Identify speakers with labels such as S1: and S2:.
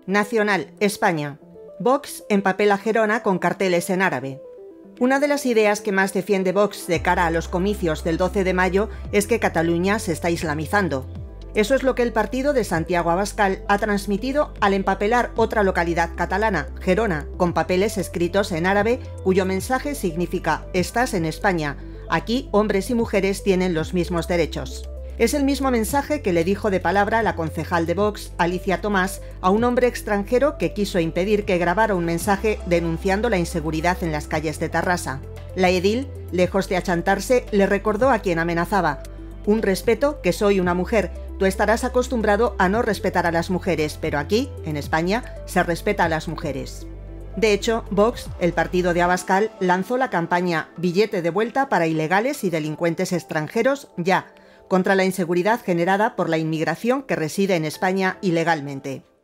S1: Nacional, España. Vox empapela Gerona con carteles en árabe. Una de las ideas que más defiende Vox de cara a los comicios del 12 de mayo es que Cataluña se está islamizando. Eso es lo que el partido de Santiago Abascal ha transmitido al empapelar otra localidad catalana, Gerona, con papeles escritos en árabe cuyo mensaje significa «Estás en España. Aquí hombres y mujeres tienen los mismos derechos». Es el mismo mensaje que le dijo de palabra la concejal de Vox, Alicia Tomás, a un hombre extranjero que quiso impedir que grabara un mensaje denunciando la inseguridad en las calles de Tarrasa. La edil, lejos de achantarse, le recordó a quien amenazaba: «Un respeto, que soy una mujer. Tú estarás acostumbrado a no respetar a las mujeres, pero aquí, en España, se respeta a las mujeres». De hecho, Vox, el partido de Abascal, lanzó la campaña «Billete de vuelta para ilegales y delincuentes extranjeros ya», contra la inseguridad generada por la inmigración que reside en España ilegalmente.